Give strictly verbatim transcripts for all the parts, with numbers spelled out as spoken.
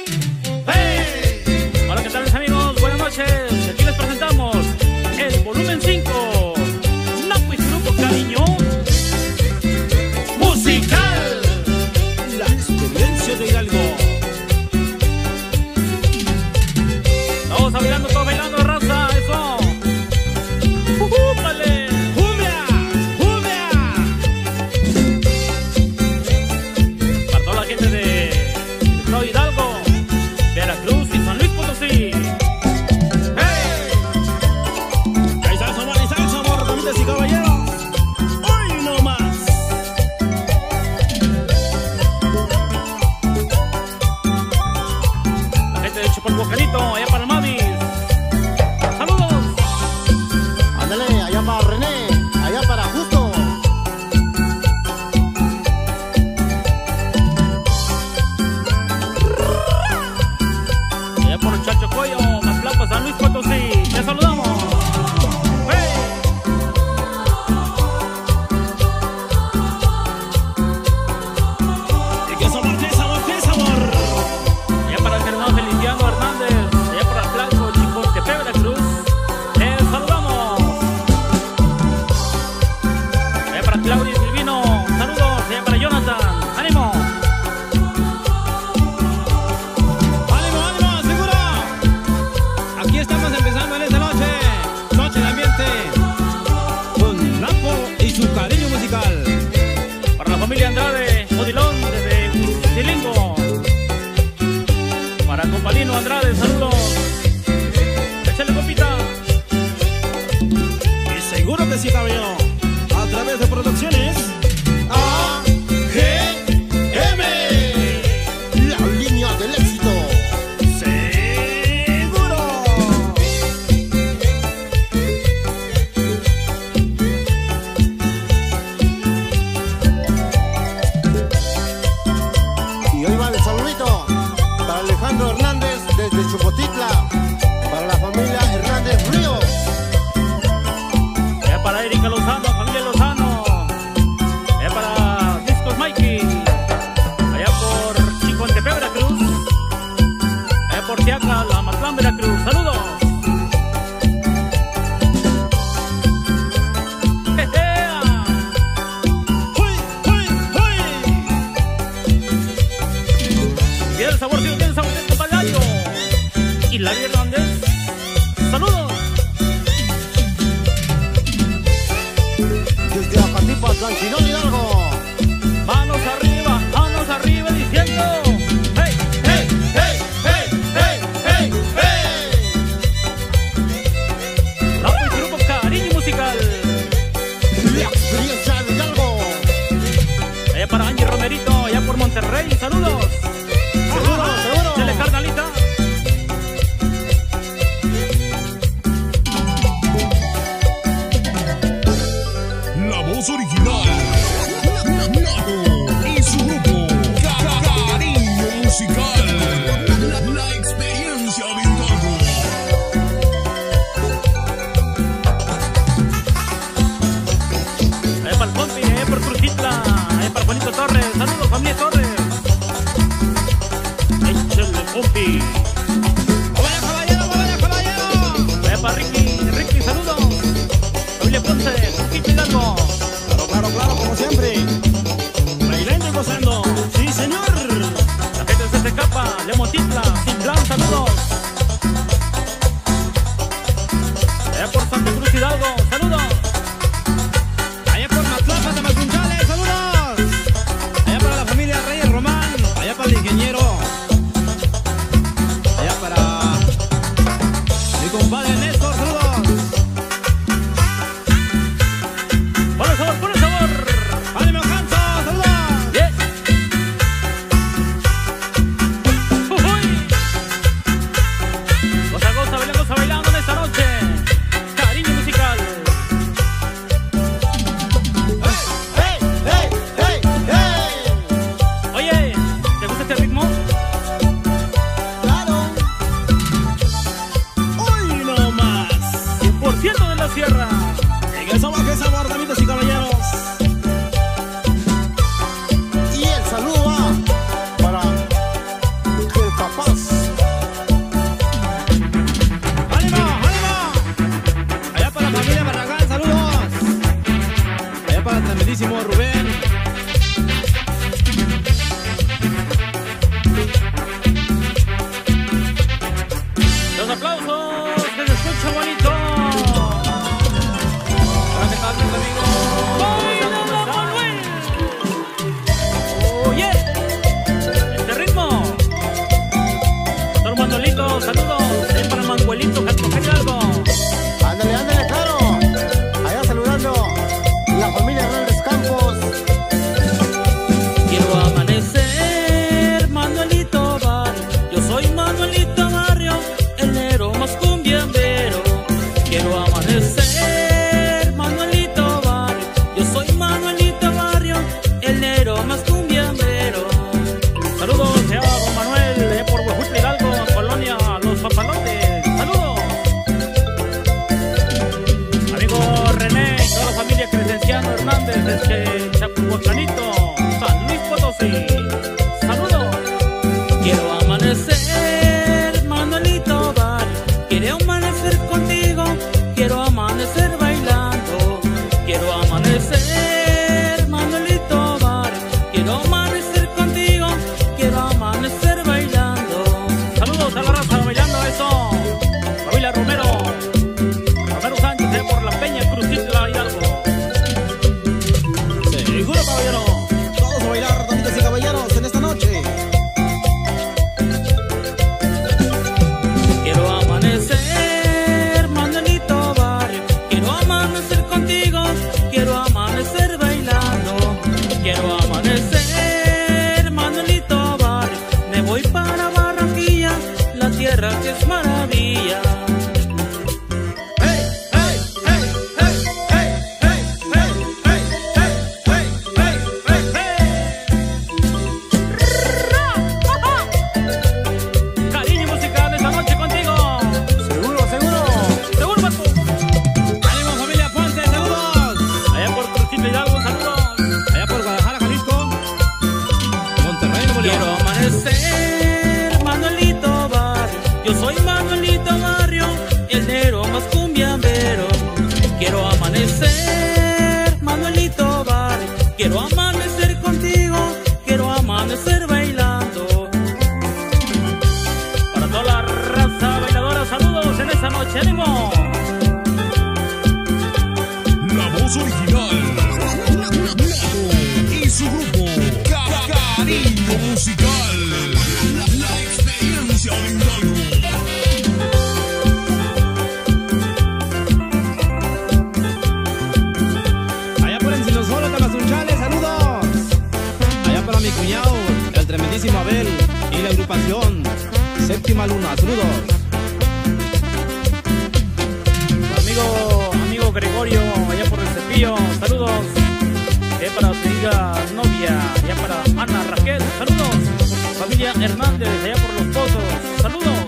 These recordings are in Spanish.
¡Hey! Hola, ¿qué tal, mis amigos? Buenas noches. Aquí les presentamos el volumen cinco. Napo y su grupo Cariño Musical. La experiencia de Hidalgo. Todos bailando, todos bailando, raza. Eso. Uh, vale. ¡Cumbia! ¡Cumbia! Para toda la gente de Estado de Hidalgo, Veracruz y San Luis Potosí. ¡Hey! Hay salsa, amor, hay salsa, amor, damas y caballeros. ¡Hoy no más! La gente de Chapalhuacanito, allá para el Mavis. ¡Saludos! Ándale, allá para René, allá para Justo. Allá por Chachocoyo, Matlapa, San Luis Potosí. ¡Te saludamos! ¡Hey! ¿Y qué sabor, qué sabor, qué sabor? Allá para el Fernando Feliciano Hernández, allá para Blanco, Chicotepe, Veracruz. ¡Te saludamos! Allá para Claudia Silvino, saludos. Allá para Jonathan, ánimo. ¡Ánimo, ánimo! ¡Seguro! Aquí estamos empezando en esta noche, noche de ambiente, con Napo y su cariño musical. Para la familia Andrade, Odilón, desde Tilingo. Para Compalino Andrade, saludos. Échale, copita. Y seguro que sí, caballero. A través de producciones A G M, la línea del éxito. Seguro. Y hoy va el saludito para Alejandro Hernández desde Chupotitla, para la familia Hernández Ríos. Allá para Erika Lozano, familia Lozano. Allá para Discos Mikey. Allá por Chicotepe, Veracruz. Allá por Tiaca, la Matlán, Veracruz. Saludos. ¡Jejea! ¡Huy, huy, huy! Tiene el sabor, tiene el sabor de caballo. Y Larry Hernández. Saludos. Desde Acatipa, Tlanquilón, Hidalgo. Manos arriba, manos arriba diciendo hey, hey, hey, hey, hey, hey, hey. Napo y su grupo Cariño Musical. La experiencia de Hidalgo. Allá para Angie Romerito, allá por Monterrey, saludos. Seguro, seguro. Dale, carnalita. La voz original, Napo y su grupo Ca- Cariño Musical. La, la experiencia de Hidalgo. Allá para el Pompi, allá por Crujitla, allá para Juanito Torres, saludos, familia Torres. Échale, Pompi. ¡Vaya, caballero, vaya, caballero! Allá para Ricky, Ricky, saludos. Familia Ponce, Conquista Hidalgo. Claro, claro, claro, como siempre. Bailando y gozando. ¡Sí, señor! La gente de Setecapa, Lemotitla, Cintlán, saludos. Allá por Santa Cruz Hidalgo, saludos. Allá por Matlapa de Mazunchales, saludos. Allá para la familia Reyes Román. Allá para el ingeniero. Allá para mi compadre Néstor, saludos. Pon el sabor, pon el sabor. ¡Ánimo, Canto! ¡Saludos! Bien. Uy. Manuel, allá por Huejutla Hidalgo, Colonia Los Papalotes. Saludos. Amigo René y toda la familia Crescenciano Hernández desde Chapulhuacanito, San Luis Potosí. Saludos. Quiero amanecer, Manuelito Bar. Quiero amanecer contigo. Quiero amanecer bailando. Quiero amanecer, Manuelito Bar. Quiero amanecer contigo. Quiero amanecer bailando. Saludos a la raza bailando eso. Familia Romero. Romero Sánchez allá por la Peña Cruzitla Hidalgo. Seguro, caballero. Todos a bailar, damitas y caballeros, en esta noche. Quiero amanecer, Manuelito Bar. Quiero amanecer contigo. Quiero amanecer bailando. Quiero amanecer, Manuelito Bar. Me voy para Barranquilla, la tierra que es maravilla. Hey, hey, hey, hey, hey, hey, hey, hey, hey, hey, hey, hey. Cariño musical esta noche contigo. Seguro, seguro. Seguro, Paco. ¡Ánimo, familia Ponce! ¡Saludos! Allá por Cruzitla Hidalgo, saludos. Allá por Guadalajara, Jalisco. Monterrey, Nuevo León. Quiero amanecer, Manuelito Bar. Yo soy Manuelito Barrio, el negro más cumbiambero. Quiero amanecer, Manuelito Bar. Quiero amanecer contigo. Quiero amanecer bailando. Para toda la raza bailadora, saludos en esta noche. ¡Ánimo! La voz original. Nato y su grupo. Ca- Cariño musical. La, la experiencia de Hidalgo. Allá por Encinosolo, Tamazunchales, saludos. Allá para mi cuñado, el tremendísimo Abel y la agrupación Séptima Luna, saludos. Amigo, amigo Gregorio, allá por el Cepillo, saludos. Allá para su hija novia, allá para Ana Raquel, saludos. Familia Hernández, allá por Los Pozos, saludos.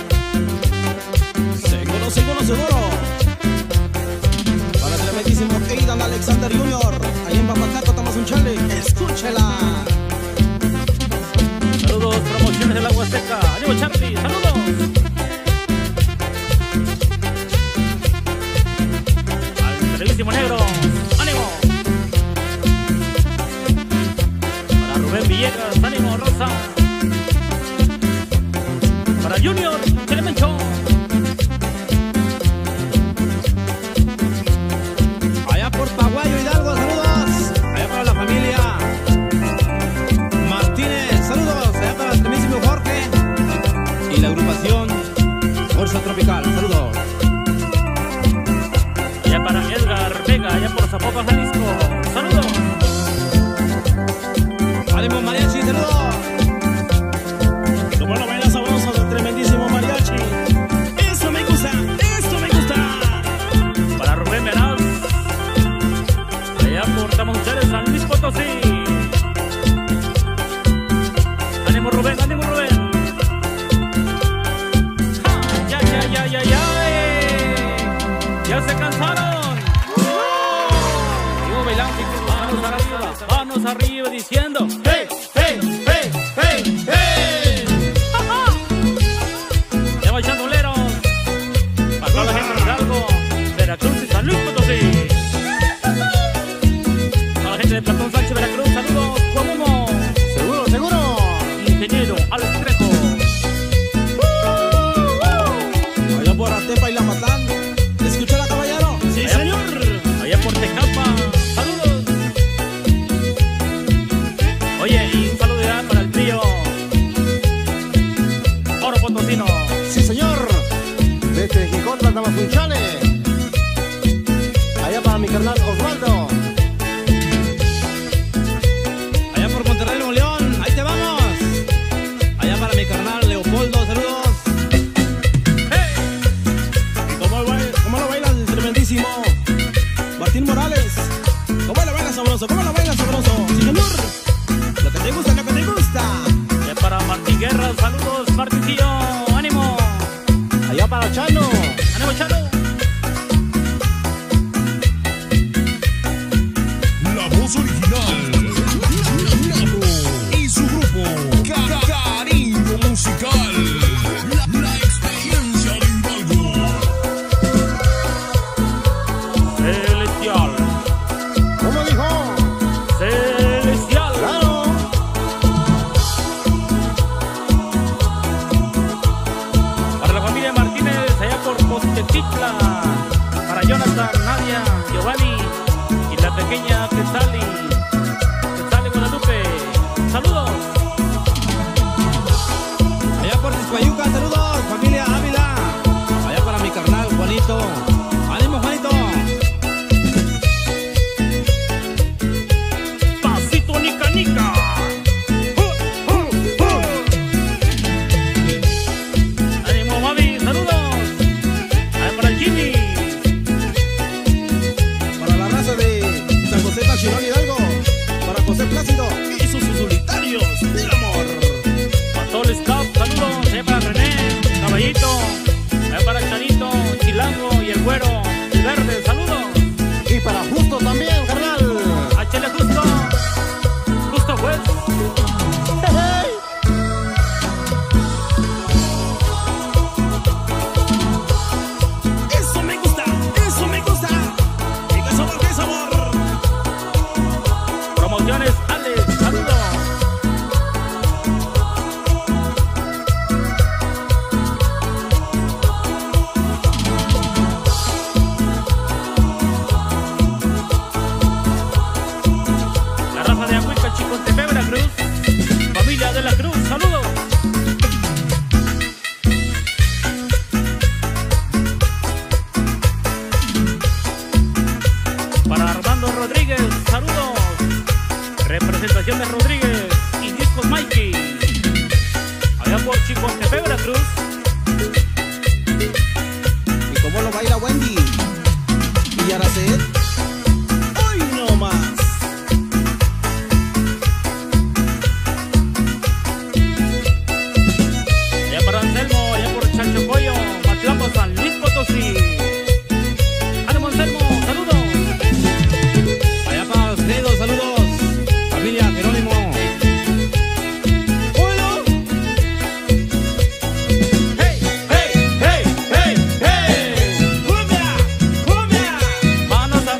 Seguro, seguro, seguro. Para el tremendísimo Aidan Alexander junior, ahí en Papacato, Tamazunchales, escúchela. Saludos, promociones del Agua Seca, ánimo Charlie, saludos. Al Televísimo Negro, ánimo. Para Rubén Villegas, ánimo Rosa. Para Junior, Chelemencho. Allá por Paguayo, Hidalgo, saludos. Allá para la familia Martínez, saludos. Allá para el tremendísimo Jorge y la agrupación Fuerza Tropical, saludos. Allá para Edgar Vega, allá por Zapopan, Jalisco, saludos. Ánimo mariachi, saludos. Como lo baila sabroso del tremendísimo mariachi. Eso me gusta, eso me gusta. Para Rubén Meraz, allá por Tamaulipas, San Luis Potosí. Ánimo Rubén, ánimo Rubén. Ah, ya, ya, ya, ya, ya. eh. Ya se cansaron. Sigo bailando y con las manos arriba, manos arriba diciendo hey, hey, hey, hey, hey. Ya va echando boleros para toda la gente de Hidalgo, Veracruz y San Luis Potosí. Para la gente de Platón Sánchez, Veracruz, saludos, Cuauhtémoc. Seguro, seguro. Ingeniero Alex Trejo. Allá por Atepa y La Matán, escúchala, caballero. Sí, señor. Allá por Tecapa, saludos. Oye, y un saludo ya para el trío Oro Potosino. Sí, señor. Desde Jicotla, Tamazunchales. Allá para mi carnal Osvaldo. Allá por Monterrey, Nuevo León, ahí te vamos. Allá para mi carnal Leopoldo, saludos. Hey. ¿Cómo, cómo lo bailas, el tremendísimo Martín Morales? ¿Cómo lo bailas sabroso? ¿Cómo lo bailas sabroso? Sí, señor. Lo que te gusta, lo que te gusta. Ya para Martín Guerra. saludos, Martincillo, ánimo. Allá para Chano. Ánimo, Chalo. La voz original. Napo y su grupo. Ca- Cariño Musical. La, la experiencia de Hidalgo. Celestial. ¿Cómo dijo? Celestial. Claro. Para la familia Martínez, allá por Postetitla. Para Jonathan, Nadia, Giovanni y la pequeña Quetzali. Quetzali Guadalupe. Saludos. Allá por Tispayuca, saludos, familia Ávila. Allá para mi carnal, Juanito. ¡Ánimo, Juanito! Pasito Nica Nica. Uh, uh, uh. Ánimo, mami, saludos. Allá para el Jimmy. Para la raza de San José Tachirón Hidalgo. Para José Plácido y sus solitarios del amor. Para todo el staff, saludos. Allá para René, Caballito. Allá para Chanito, Chilango y el Güero, el Verde, saludos. Y para Justo también, carnal. A Chele Justo. Justo juez. Hey. Eso me gusta, eso me gusta. Y qué sabor, qué sabor. Promociones, Alex, saludos. La raza de Agüica, Chicontepec, Veracruz. Familia de la Cruz, saludos. Para Armando Rodríguez, saludos. Representación de Rodríguez y Discos Mikey. Allá por Chicontepec, Veracruz. ¿Y cómo lo baila Wendy? ¿Y Aracet? ¡Hoy no más! Allá para Anselmo, allá por Chanchocoyo, Matlapo, San Luis Potosí. Ánimo, Anselmo, saludos. Allá para Alfredo, saludos. Familia Jerónimo. ¡Hola! ¡Hey, hey, hey, hey, hey! ¡Cumbia, cumbia! Manos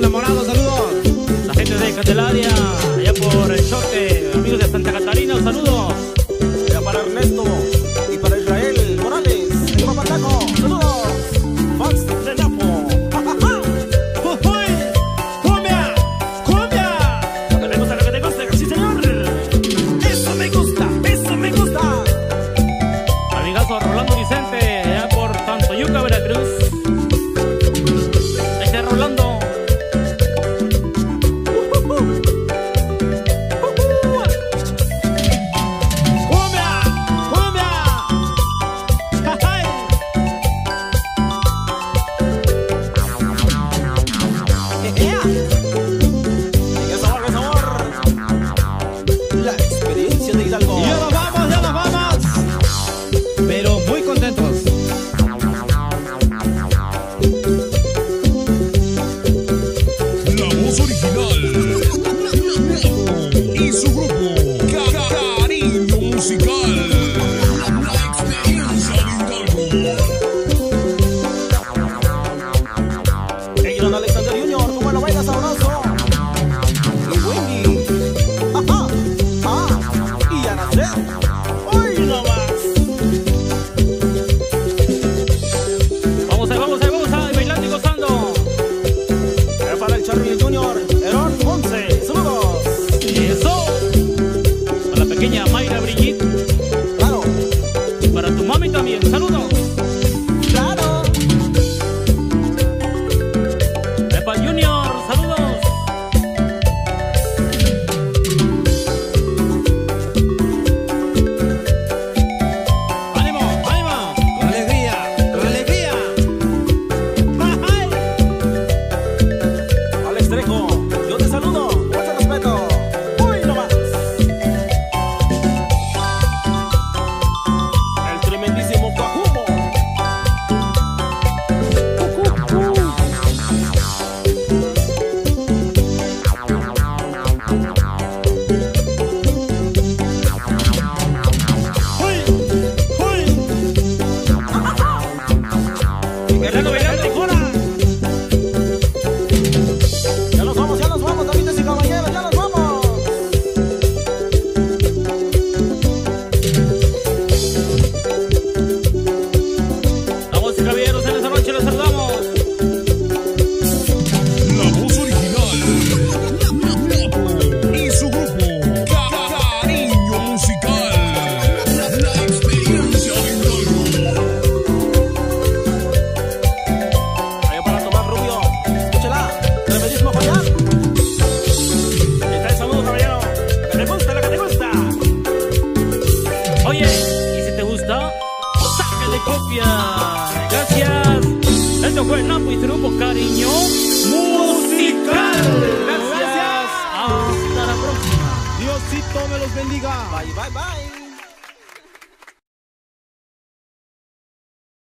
enamorados, saludos. La gente de Candelaria, allá por el Choque, amigos de Santa Catarina, un saludo. Allá para Ernesto y para Israel Morales, el Papataco, saludos. Fans de Napo. ¡Cumbia! ¡Cumbia! Lo que te gusta, lo que te gusta, sí señor. Eso me gusta, eso me gusta. Amigazo Rolando Vicente, allá por Tantoyuca, Veracruz. Ahí está Rolando. Gracias. Esto fue Napo y su grupo Cariño Musical. Gracias. Hasta la próxima. Diosito me los bendiga. Bye, bye, bye.